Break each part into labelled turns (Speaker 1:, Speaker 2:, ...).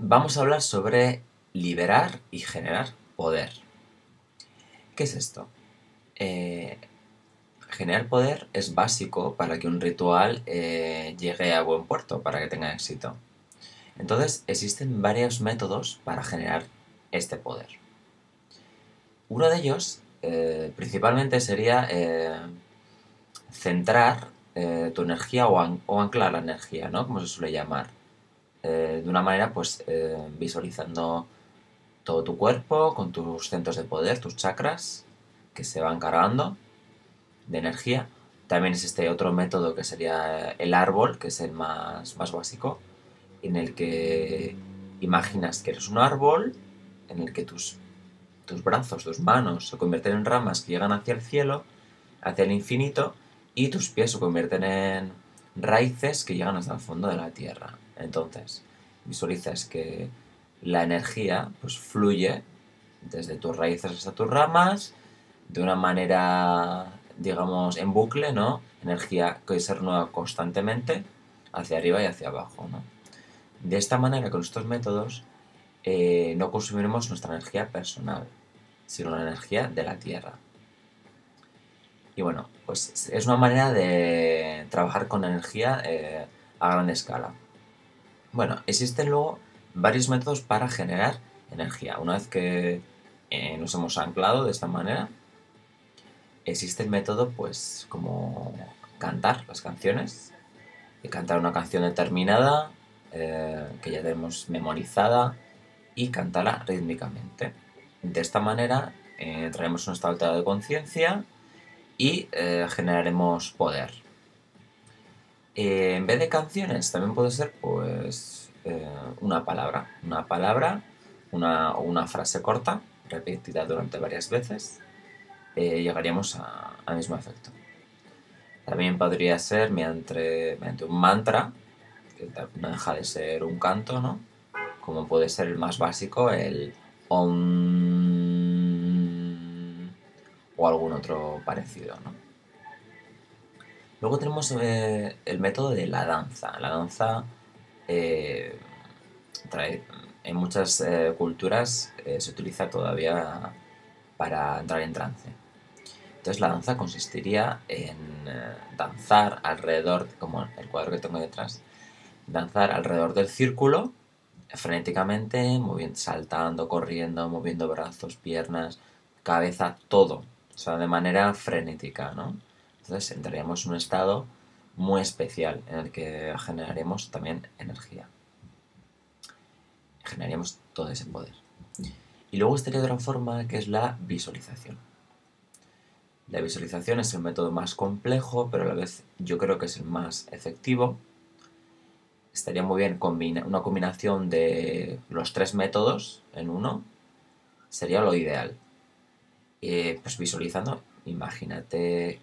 Speaker 1: Vamos a hablar sobre liberar y generar poder. ¿Qué es esto? Eh, Generar poder es básico para que un ritual llegue a buen puerto, para que tenga éxito. Entonces, existen varios métodos para generar este poder. Uno de ellos, principalmente, sería centrar tu energía o anclar la energía, ¿no? Como se suele llamar. De una manera, pues, visualizando todo tu cuerpo con tus centros de poder, tus chakras, que se van cargando de energía. También es este otro método que sería el árbol, que es el más básico, en el que imaginas que eres un árbol, en el que tus brazos, tus manos se convierten en ramas que llegan hacia el cielo, hacia el infinito, y tus pies se convierten en raíces que llegan hasta el fondo de la tierra. Entonces, visualizas que la energía pues fluye desde tus raíces hasta tus ramas de una manera, digamos, en bucle, ¿no? Energía que se renueva constantemente hacia arriba y hacia abajo, ¿no? De esta manera, con estos métodos, no consumiremos nuestra energía personal, sino la energía de la Tierra. Y bueno, pues es una manera de trabajar con energía a gran escala. Bueno, existen luego varios métodos para generar energía. Una vez que nos hemos anclado de esta manera, existe el método, pues, como cantar las canciones, cantar una canción determinada que ya tenemos memorizada y cantarla rítmicamente. De esta manera entraremos en un estado de conciencia y generaremos poder. En vez de canciones también puede ser pues una una frase corta, repetida durante varias veces, llegaríamos al mismo efecto. También podría ser mediante un mantra, que no deja de ser un canto, ¿no? Como puede ser el más básico, el Om o algún otro parecido, ¿no? Luego tenemos el método de la danza. La danza eh, trae, en muchas culturas se utiliza todavía para entrar en trance. Entonces la danza consistiría en danzar alrededor, como el cuadro que tengo detrás, danzar alrededor del círculo frenéticamente, saltando, corriendo, moviendo brazos, piernas, cabeza, todo. O sea, de manera frenética, ¿no? Entonces entraríamos en un estado muy especial en el que generaríamos también energía. Generaríamos todo ese poder. Y luego estaría otra forma que es la visualización. La visualización es el método más complejo, pero a la vez yo creo que es el más efectivo. Estaría muy bien una combinación de los tres métodos en uno. Sería lo ideal. Pues visualizando, imagínate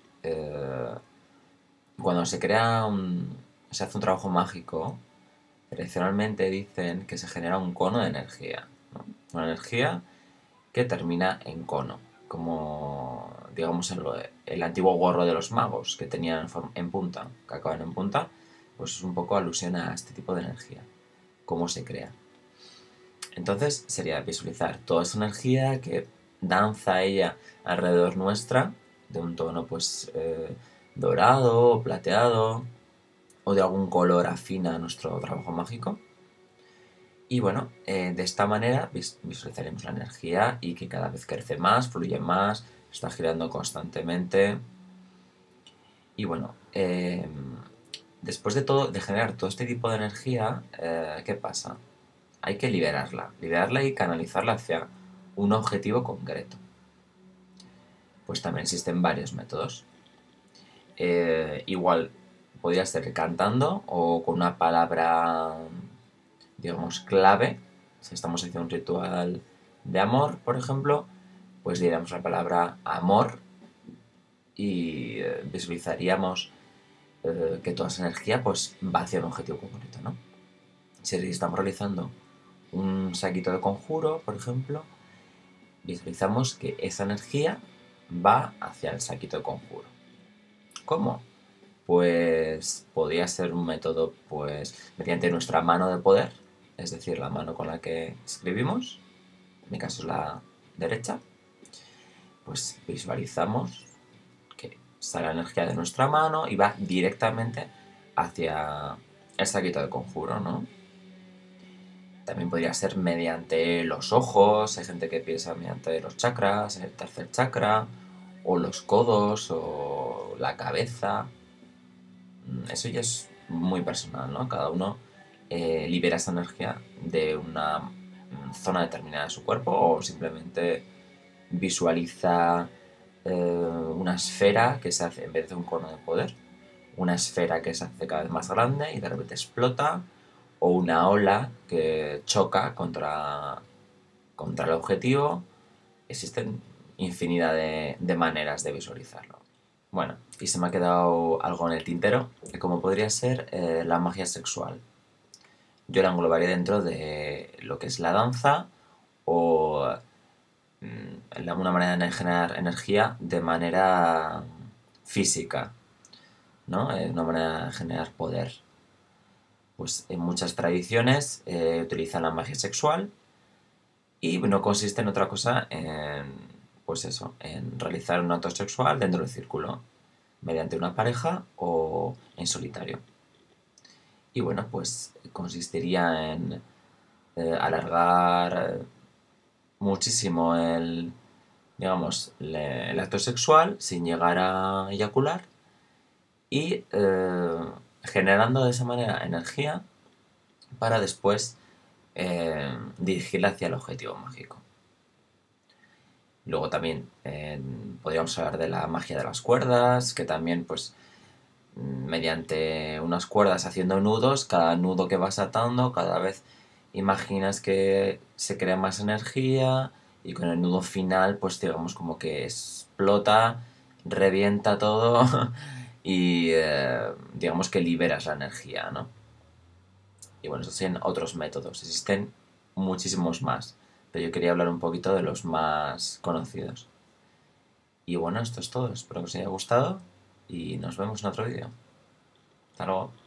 Speaker 1: cuando se hace un trabajo mágico, tradicionalmente dicen que se genera un cono de energía, ¿no? Una energía que termina en cono, como digamos el antiguo gorro de los magos que tenían en punta, que acaban en punta, pues es un poco alusión a este tipo de energía, cómo se crea. Entonces sería visualizar toda esa energía que danza ella alrededor nuestra, de un tono pues dorado o plateado, o de algún color afín a nuestro trabajo mágico. Y bueno, de esta manera visualizaremos la energía y que cada vez crece más, fluye más, está girando constantemente. Y bueno, después de generar todo este tipo de energía, ¿qué pasa? Hay que liberarla y canalizarla hacia un objetivo concreto. Pues también existen varios métodos. Igual podría ser cantando o con una palabra, digamos, clave. Si estamos haciendo un ritual de amor, por ejemplo, pues diríamos la palabra amor y visualizaríamos que toda esa energía pues va hacia un objetivo concreto, ¿no? Si estamos realizando un saquito de conjuro, por ejemplo, visualizamos que esa energía va hacia el saquito de conjuro. ¿Cómo? Pues podría ser un método, pues, mediante nuestra mano de poder, es decir, la mano con la que escribimos, en mi caso es la derecha, pues visualizamos que sale la energía de nuestra mano y va directamente hacia el saquito de conjuro, ¿no? También podría ser mediante los ojos, hay gente que piensa mediante los chakras, el tercer chakra, o los codos, o la cabeza. Eso ya es muy personal, ¿no? Cada uno libera esa energía de una zona determinada de su cuerpo o simplemente visualiza una esfera que se hace, en vez de un cono de poder, una esfera que se hace cada vez más grande y de repente explota, o una ola que choca contra el objetivo. Existen infinidad de maneras de visualizarlo. Bueno, y se me ha quedado algo en el tintero, que como podría ser la magia sexual. Yo la englobaría dentro de lo que es la danza o una manera de generar energía de manera física, ¿no? Una manera de generar poder. Pues en muchas tradiciones utilizan la magia sexual y no consiste en otra cosa pues eso, en realizar un acto sexual dentro del círculo, mediante una pareja o en solitario. Y bueno, pues consistiría en alargar muchísimo el acto sexual sin llegar a eyacular y generando de esa manera energía para después dirigirla hacia el objetivo mágico. Luego también podríamos hablar de la magia de las cuerdas, que también pues mediante unas cuerdas haciendo nudos, cada nudo que vas atando, cada vez imaginas que se crea más energía y con el nudo final pues digamos como que explota, revienta todo y digamos que liberas la energía, ¿no? Y bueno, esos son otros métodos, existen muchísimos más, pero yo quería hablar un poquito de los más conocidos. Y bueno, esto es todo, espero que os haya gustado y nos vemos en otro vídeo. Hasta luego.